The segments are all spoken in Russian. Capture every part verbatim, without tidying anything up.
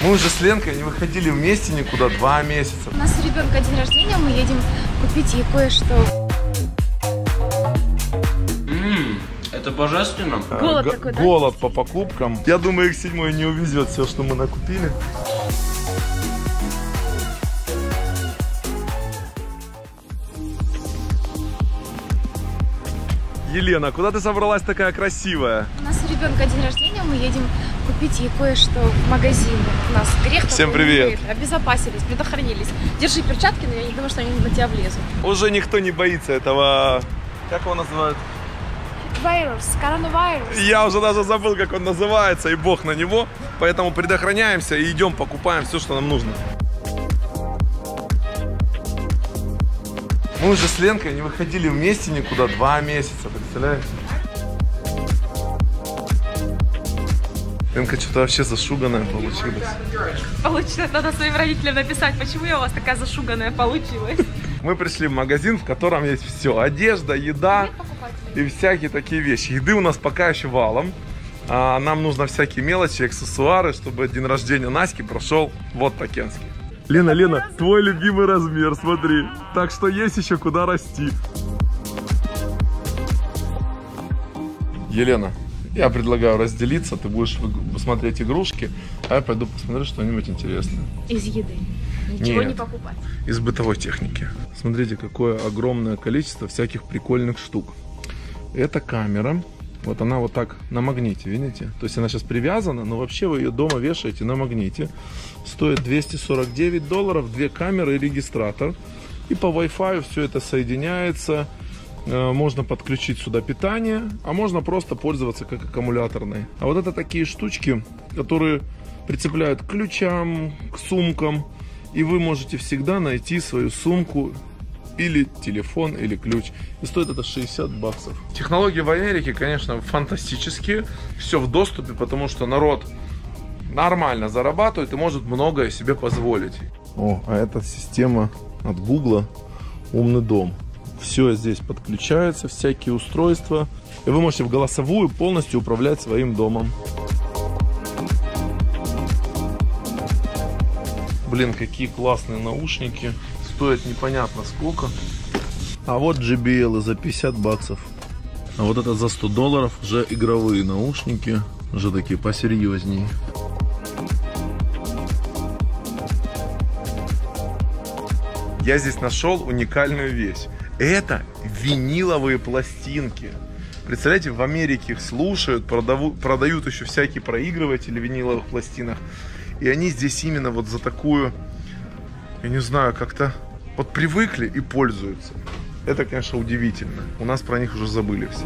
Мы уже с Ленкой не выходили вместе никуда два месяца. У нас у ребенка день рождения, мы едем купить ей кое-что. Ммм, это божественно. Голод Г такой, да? Голод по покупкам. Я думаю, их седьмой не увезет все, что мы накупили. Елена, куда ты собралась такая красивая? У нас у ребенка день рождения, мы едем купить ей кое-что в магазине. У нас грех. Всем привет. Обезопасились, предохранились. Держи перчатки, но я не думаю, что они на тебя влезут. Уже никто не боится этого... Как его называют? Вирус, коронавирус. Я уже даже забыл, как он называется, и бог на него. Поэтому предохраняемся и идем покупаем все, что нам нужно. Мы уже с Ленкой не выходили вместе никуда два месяца, представляешь? Ленка что-то вообще зашуганная получилась. Получилось, надо своим родителям написать, почему я у вас такая зашуганная получилась. Мы пришли в магазин, в котором есть все. Одежда, еда и всякие такие вещи. Еды у нас пока еще валом. А нам нужно всякие мелочи, аксессуары, чтобы день рождения Наськи прошел вот по-кенски. Лена, Лена, твой любимый размер, смотри. Так что есть еще куда расти. Елена, я предлагаю разделиться. Ты будешь посмотреть игрушки, а я пойду посмотрю что-нибудь интересное. Из еды. Ничего Нет, не покупать. Из бытовой техники. Смотрите, какое огромное количество всяких прикольных штук. Это камера. Вот она вот так на магните, видите? То есть она сейчас привязана, но вообще вы ее дома вешаете на магните. Стоит двести сорок девять долларов, две камеры и регистратор. И по Wi-Fi все это соединяется. Можно подключить сюда питание, а можно просто пользоваться как аккумуляторной. А вот это такие штучки, которые прицепляют к ключам, к сумкам. И вы можете всегда найти свою сумку или телефон, или ключ. И стоит это шестьдесят баксов. Технологии в Америке, конечно, фантастические. Все в доступе, потому что народ нормально зарабатывает и может многое себе позволить. О, а это система от Гугла «Умный дом». Все здесь подключается, всякие устройства. И вы можете в голосовую полностью управлять своим домом. Блин, какие классные наушники. Стоят непонятно сколько. А вот джей би эл за пятьдесят баксов. А вот это за сто долларов уже игровые наушники. Уже такие посерьезнее. Я здесь нашел уникальную вещь. Это виниловые пластинки. Представляете, в Америке их слушают, продавут, продают еще всякие проигрыватели виниловых пластинок. И они здесь именно вот за такую, я не знаю, как-то вот привыкли и пользуются. Это, конечно, удивительно. У нас про них уже забыли все.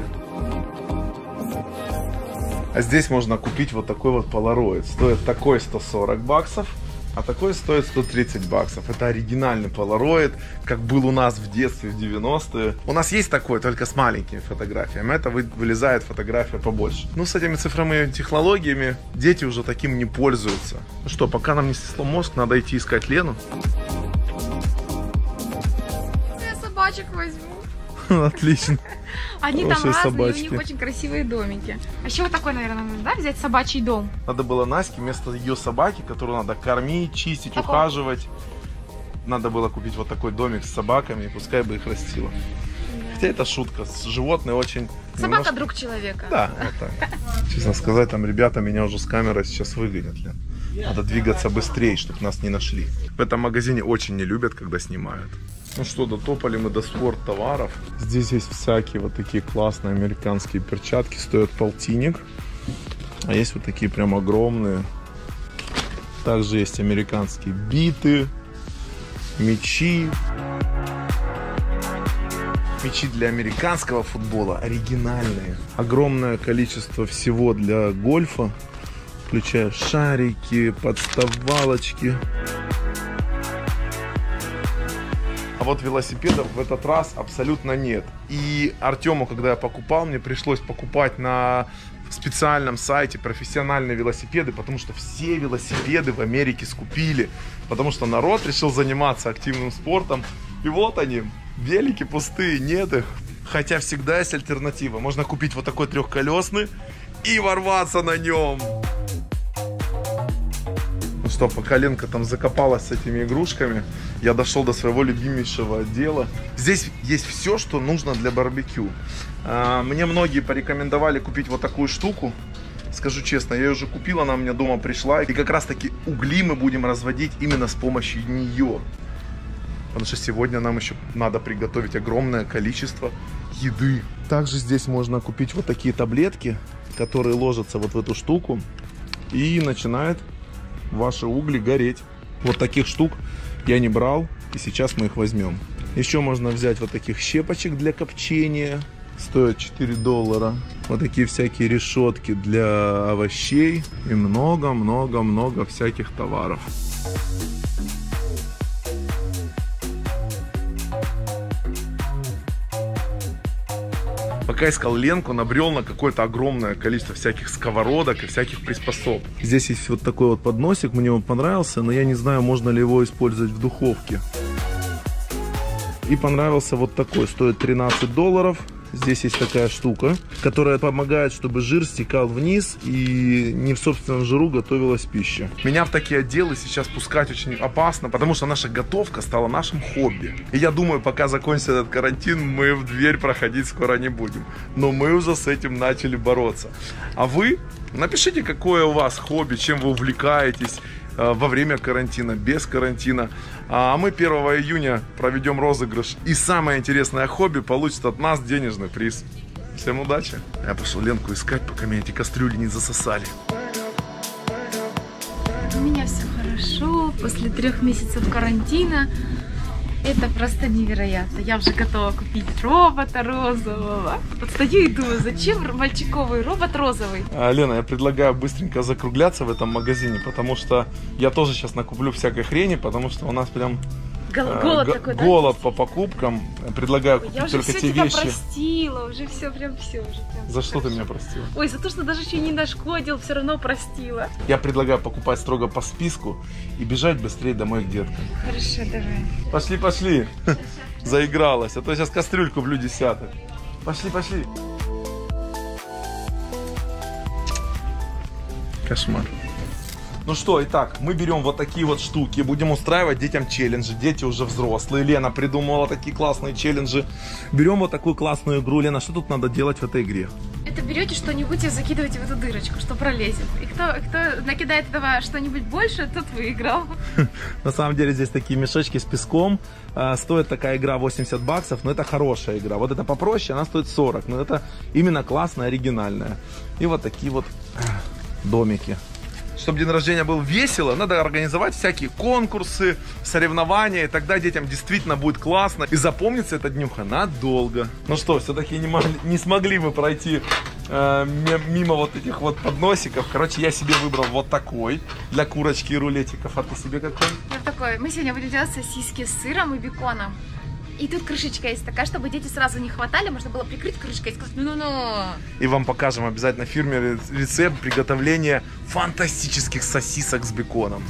А здесь можно купить вот такой вот Polaroid. Стоит такой сто сорок баксов, а такой стоит сто тридцать баксов. Это оригинальный Polaroid, как был у нас в детстве в девяностые. У нас есть такой, только с маленькими фотографиями. Это вылезает фотография побольше. Ну, с этими цифровыми технологиями дети уже таким не пользуются. Ну что, пока нам не снесло мозг, надо идти искать Лену. Я собачек возьму. Отлично. Они там разные, собачки. у них очень красивые домики. А еще вот такой, наверное, нужно, да, взять собачий дом. Надо было Наське вместо ее собаки, которую надо кормить, чистить, Такого. ухаживать. Надо было купить вот такой домик с собаками, и пускай бы их растила. Да. Хотя это шутка, животные очень... Собака немножко... друг человека. Да, вот так. Честно сказать, там ребята меня уже с камерой сейчас выгонят. Лен. Надо двигаться быстрее, чтобы нас не нашли. В этом магазине очень не любят, когда снимают. Ну что, дотопали мы до спорттоваров. Здесь есть всякие вот такие классные американские перчатки. Стоят полтинник. А есть вот такие прям огромные. Также есть американские биты, мячи. Мячи для американского футбола оригинальные. Огромное количество всего для гольфа. Включая шарики, подставалочки. А вот велосипедов в этот раз абсолютно нет. И Артему, когда я покупал, мне пришлось покупать на специальном сайте профессиональные велосипеды, потому что все велосипеды в Америке скупили. Потому что народ решил заниматься активным спортом. И вот они, велики пустые, нет их. Хотя всегда есть альтернатива. Можно купить вот такой трехколесный и ворваться на нем. Ну что, пока Ленка там закопалась с этими игрушками, я дошел до своего любимейшего отдела. Здесь есть все, что нужно для барбекю. Мне многие порекомендовали купить вот такую штуку. Скажу честно, я ее уже купил, она у меня дома пришла. И как раз таки угли мы будем разводить именно с помощью нее. Потому что сегодня нам еще надо приготовить огромное количество еды. Также здесь можно купить вот такие таблетки, которые ложатся вот в эту штуку. И начинает ваши угли гореть. Вот таких штук я не брал, и сейчас мы их возьмем. Еще можно взять вот таких щепочек для копчения. Стоят четыре доллара. Вот такие всякие решетки для овощей. И много-много-много всяких товаров. Пока искал Ленку, набрел на какое-то огромное количество всяких сковородок и всяких приспособ. Здесь есть вот такой вот подносик, мне он понравился, но я не знаю, можно ли его использовать в духовке. И понравился вот такой, стоит тринадцать долларов. Здесь есть такая штука, которая помогает, чтобы жир стекал вниз и не в собственном жиру готовилась пища. Меня в такие отделы сейчас пускать очень опасно, потому что наша готовка стала нашим хобби. И я думаю, пока закончится этот карантин, мы в дверь проходить скоро не будем. Но мы уже с этим начали бороться. А вы напишите, какое у вас хобби, чем вы увлекаетесь во время карантина, без карантина. А мы первого июня проведем розыгрыш. И самое интересное хобби получит от нас денежный приз. Всем удачи. Я пошел Ленку искать, пока меня эти кастрюли не засосали. У меня все хорошо. После трех месяцев карантина. Это просто невероятно. Я уже готова купить робота розового. Вот стою и думаю, зачем мальчиковый робот розовый? А, Лена, я предлагаю быстренько закругляться в этом магазине, потому что я тоже сейчас накуплю всякой хрени, потому что у нас прям Гол голод э, такой, голод да? по покупкам. Предлагаю купить я уже только все те тебя вещи. простила, уже все, прям все. Уже прям За что хорошо. ты меня простила? Ой, за то, что даже еще не нашкодил, все равно простила. Я предлагаю покупать строго по списку и бежать быстрее домой к деткам. Хорошо, давай. Пошли, пошли. Заигралась. А то сейчас кастрюль куплю десяток. Пошли, пошли. Кошмар. Ну что, итак, мы берем вот такие вот штуки, будем устраивать детям челленджи. Дети уже взрослые. Лена придумала такие классные челленджи. Берем вот такую классную игру. Лена, что тут надо делать в этой игре? Это берете что-нибудь и закидываете в эту дырочку, что пролезет. И кто, кто накидает этого что-нибудь больше, тот выиграл. На самом деле здесь такие мешочки с песком. Стоит такая игра восемьдесят баксов, но это хорошая игра. Вот это попроще, она стоит сорок. Но это именно классная, оригинальная. И вот такие вот домики. Чтобы день рождения был весело, надо организовать всякие конкурсы, соревнования, и тогда детям действительно будет классно. И запомнится эта днюха надолго. Ну что, все-таки не, могли, не смогли мы пройти э, мимо вот этих вот подносиков. Короче, я себе выбрал вот такой для курочки и рулетиков. А ты себе какой? Вот такой. Мы сегодня будем делать сосиски с сыром и беконом. И тут крышечка есть такая, чтобы дети сразу не хватали, можно было прикрыть крышкой и сказать ну-ну-ну. И вам покажем обязательно фирменный рецепт приготовления фантастических сосисок с беконом.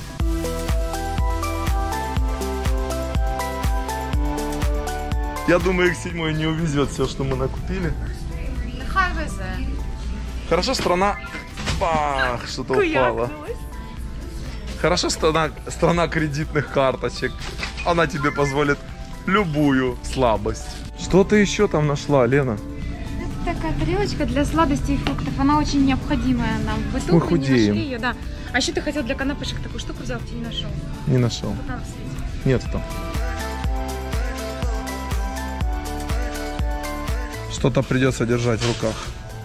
Я думаю, их седьмой не увезет все, что мы накупили. Нехай везе. Хорошо, страна... Бах, что-то упало. Хорошо, страна, страна кредитных карточек. Она тебе позволит любую слабость. Что ты еще там нашла, Лена? Это такая тарелочка для сладостей и фруктов. Она очень необходимая нам. В быту Мы мы худеем. не нашли ее, да. А еще ты хотел для канапочек такую штуку взял, ты не нашел. Не нашел. Вот там в свете. Нет там. Что-то придется держать в руках.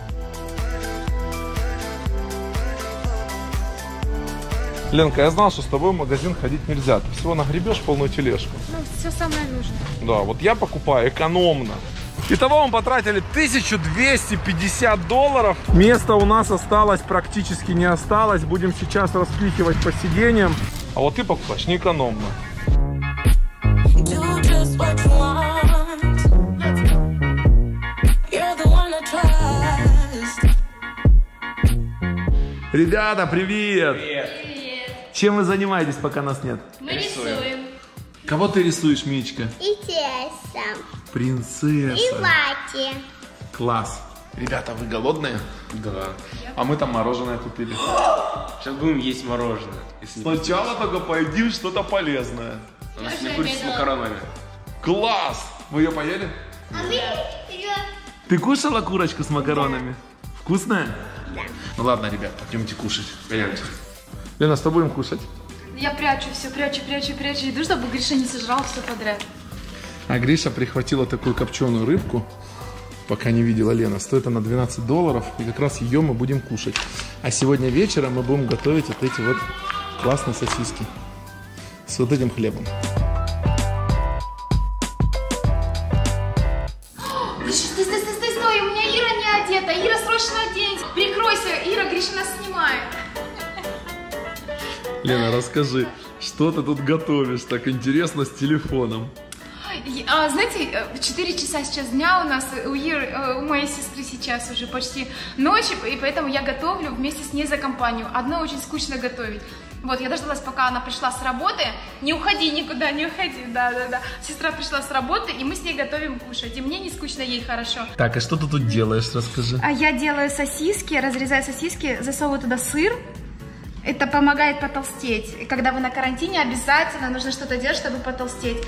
Ленка, я знал, что с тобой в магазин ходить нельзя. Ты всего нагребешь полную тележку. Ну, все самое нужное. Да, вот я покупаю экономно. Итого мы потратили тысячу двести пятьдесят долларов. Места у нас осталось практически не осталось. Будем сейчас распихивать по сиденьям. А вот ты покупаешь не экономно. Ребята, привет! Привет! Чем вы занимаетесь, пока нас нет? Мы рисуем. Кого ты рисуешь, Мичка? Принцесса. Принцесса. И Вати. Класс. Ребята, вы голодные? Да. А мы там мороженое купили. Сейчас будем есть мороженое. Если не- Сначала только поедим что-то полезное. У нас не курица с макаронами. Класс! Вы ее поели? А мы ее... Ты кушала курочку с макаронами? Вкусная? Да. Ну ладно, ребят, пойдемте кушать. Пойдемте. Лена, что будем кушать? Я прячу все, прячу, прячу, прячу. Иду, чтобы Гриша не сожрал все подряд. А Гриша прихватила такую копченую рыбку, пока не видела Лена. Стоит она двенадцать долларов, и как раз ее мы будем кушать. А сегодня вечером мы будем готовить вот эти вот классные сосиски с вот этим хлебом. Стой, стой, стой, стой, стой, у меня Ира не одета. Ира, срочно оденься. Прикройся, Ира, Гриша нас снимает. Лена, расскажи, что ты тут готовишь так интересно с телефоном? А, знаете, в четыре часа сейчас дня у нас, у Иры, у моей сестры сейчас уже почти ночь, и поэтому я готовлю вместе с ней за компанию. Одной очень скучно готовить. Вот, я дождалась, пока она пришла с работы. Не уходи никуда, не уходи, да-да-да. Сестра пришла с работы, и мы с ней готовим кушать. И мне не скучно, ей хорошо. Так, а что ты тут делаешь, расскажи. А я делаю сосиски, разрезаю сосиски, засовываю туда сыр. Это помогает потолстеть. И когда вы на карантине, обязательно нужно что-то делать, чтобы потолстеть.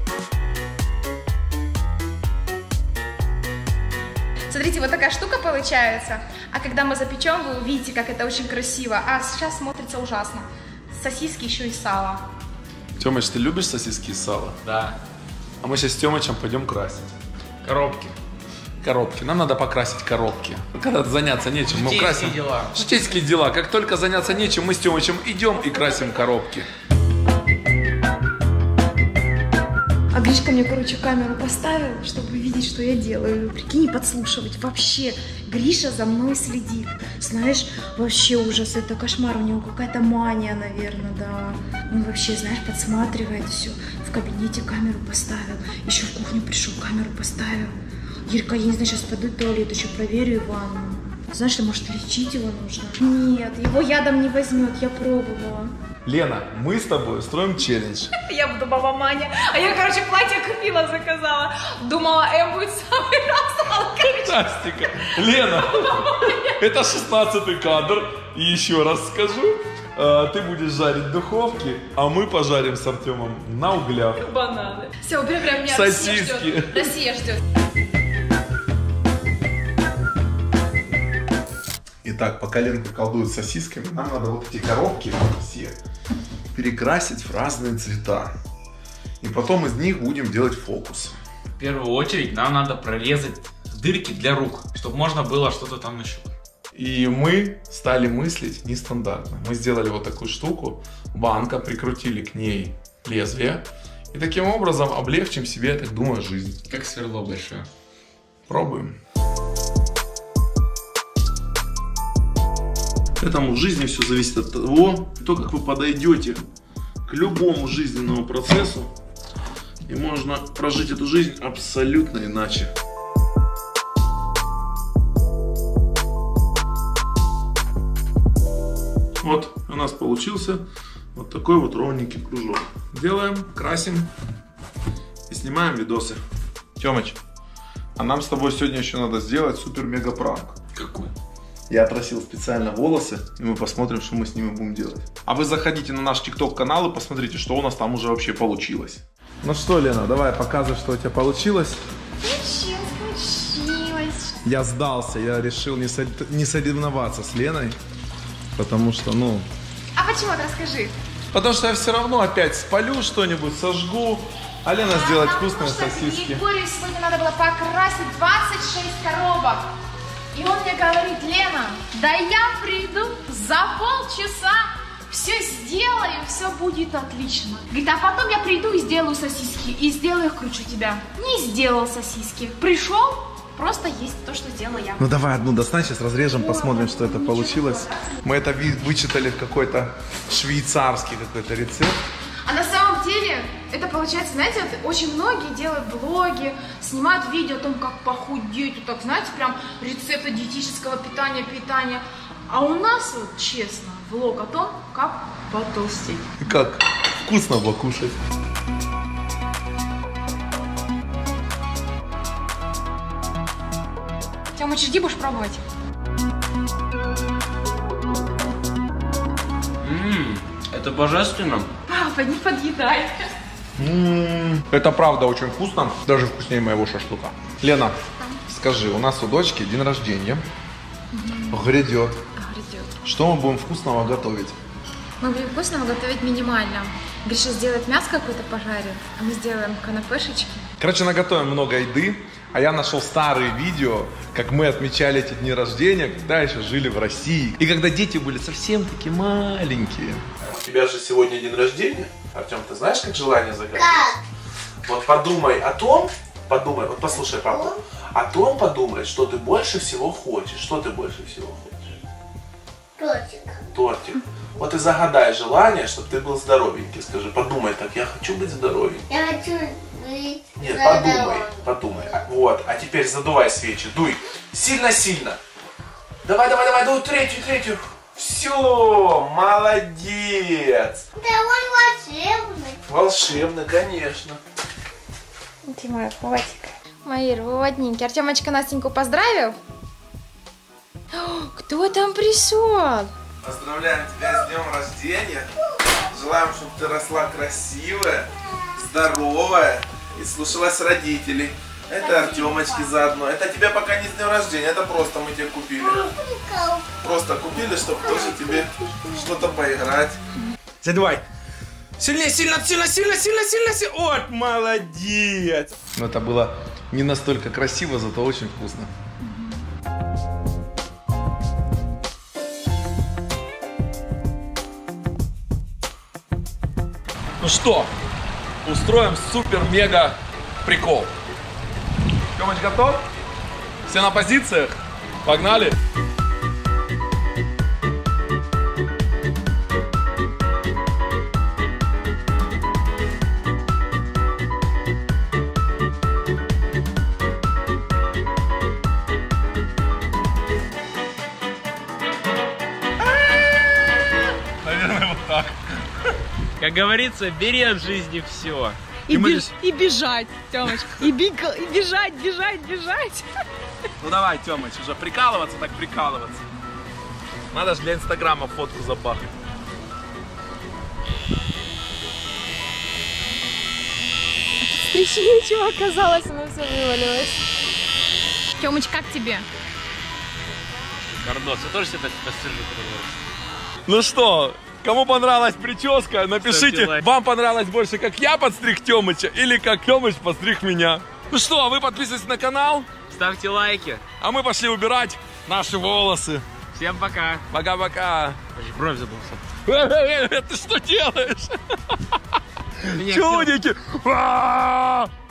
Смотрите, вот такая штука получается. А когда мы запечем, вы увидите, как это очень красиво. А сейчас смотрится ужасно. Сосиски еще и сало. Тёмыч, ты любишь сосиски из сала? Да. А мы сейчас с Тёмычем пойдем красить. Коробки. Коробки. Нам надо покрасить коробки. Когда заняться нечем, мы Житейские красим. дела. Житейские дела. Как только заняться нечем, мы с Тёмычем идем и красим коробки. А Гришка мне, короче, камеру поставил, чтобы видеть, что я делаю. Прикинь, подслушивать. Вообще, Гриша за мной следит. Знаешь, вообще ужас, это кошмар. У него какая-то мания, наверное, да. Он вообще, знаешь, подсматривает все. В кабинете камеру поставил. Еще в кухню пришел, камеру поставил. Ирка, я не знаю, сейчас пойду в туалет, еще проверю Ивану. Знаешь, ли, может, лечить его нужно? Нет, его ядом не возьмет, я пробовала. Лена, мы с тобой устроим челлендж. Я буду баба Маня. А я, короче, платье купила, заказала. Думала, Эм будет самый раз. Фантастика. Лена, это шестнадцатый кадр. И еще раз скажу, ты будешь жарить в духовке, а мы пожарим с Артемом на углях. Бананы. Все, прям, прям меня Сосиски. Россия ждет. Россия ждет. Итак, пока Ленка колдует с сосисками, нам надо вот эти коробки все перекрасить в разные цвета. И потом из них будем делать фокус. В первую очередь нам надо прорезать дырки для рук, чтобы можно было что-то там нащупать. И мы стали мыслить нестандартно. Мы сделали вот такую штуку, банка, прикрутили к ней лезвие. И таким образом облегчим себе, я так думаю, жизнь. Как сверло большое. Пробуем. Поэтому в жизни все зависит от того, то, как вы подойдете к любому жизненному процессу. И можно прожить эту жизнь абсолютно иначе. Вот у нас получился вот такой вот ровненький кружок. Делаем, красим и снимаем видосы. Тёмыч, а нам с тобой сегодня еще надо сделать супер-мега пранк. Какой? Я отрастил специально волосы, и мы посмотрим, что мы с ними будем делать. А вы заходите на наш тикток канал и посмотрите, что у нас там уже вообще получилось. Ну что, Лена, давай показывай, что у тебя получилось. Случилось, случилось. Я сдался, я решил не, со... не соревноваться с Леной, потому что, ну... А почему? Расскажи. Потому что я все равно опять спалю что-нибудь, сожгу, а Лена сделает вкусные сосиски. Егорию сегодня надо было покрасить двадцать шесть коробок. И он мне говорит: Лена, да я приду за полчаса, все сделаю, все будет отлично. Говорит, а потом я приду и сделаю сосиски, и сделаю их круче тебя. Не сделал сосиски, пришел, просто есть то, что сделала я. Ну давай одну достань, сейчас разрежем, посмотрим, что это получилось. Мы это вычитали в какой-то швейцарский какой-то рецепт. А на самом деле, это получается, знаете, вот очень многие делают блоги, снимают видео о том, как похудеть, вот так, знаете, прям рецепты диетического питания, питания. А у нас, вот честно, влог о том, как потолстеть. Как вкусно покушать. Тёмыч, Хочешь, иди будешь пробовать? Ммм, это божественно. Папа, не подъедай. М-м-м. Это правда очень вкусно, даже вкуснее моего шашлыка. Лена, скажи, у нас у дочки день рождения. Угу. Грядет. Грядет. Что мы будем вкусного готовить? Мы будем вкусного готовить минимально. Гриша сделает мясо какое-то пожарит, а мы сделаем канапешечки. Короче, наготовим много еды, а я нашел старые видео, как мы отмечали эти дни рождения, когда еще жили в России. И когда дети были совсем такие маленькие. У тебя же сегодня день рождения. Артем, ты знаешь, как желание загадывать? Вот подумай о том, подумай, вот послушай папу, о том подумай, что ты больше всего хочешь. Что ты больше всего хочешь? Тортик. Тортик. Вот и загадай желание, чтобы ты был здоровенький. Скажи, подумай так, я хочу быть здоровеньким. Я хочу быть Нет, здоровым. подумай, подумай. А, вот, а теперь задувай свечи, дуй. Сильно-сильно. Давай, давай, давай, дуй третью, третью. Все, молодец. Да он волшебный. Волшебно, конечно. Ты мой котик. Мои родненькие. Артемочка Настеньку поздравил? О, кто там пришел? Поздравляем тебя с днем рождения. Желаем, чтобы ты росла красивая, здоровая и слушалась родителей. Это Артемочки заодно. Это тебе пока не с днем рождения, это просто мы тебе купили. Просто купили, чтобы тоже тебе что-то поиграть. Задувай. Сильнее, сильно, сильно, сильно, сильно, сильно, сильно. Вот, молодец. Но это было не настолько красиво, зато очень вкусно. Ну что, устроим супер-мега прикол. Тёмыч готов? Все на позициях? Погнали! Наверное, вот так. Как говорится, бери от жизни все. И, беж, и бежать, Тёмыч. И, бег, и бежать, бежать, бежать. Ну давай, Тёмыч, уже прикалываться, так прикалываться. Надо же для инстаграма фотку забахать. Еще ничего оказалось, оно все вывалилось. Тёмыч, как тебе? Гордос, я тоже себе так посижу. Ну что, кому понравилась прическа, напишите, Ставьте лайк. вам понравилось больше, как я подстриг Тёмыча, или как Тёмыч подстриг меня. Ну что, вы подписывайтесь на канал, Ставьте лайки. а мы пошли убирать наши волосы. Всем пока. Пока-пока. Бровь забылся. Ты что делаешь? Меня Чудики!